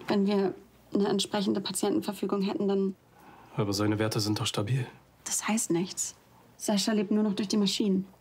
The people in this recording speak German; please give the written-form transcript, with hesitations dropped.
Wenn wir eine entsprechende Patientenverfügung hätten, dann... Aber seine Werte sind doch stabil. Das heißt nichts. Sascha lebt nur noch durch die Maschinen.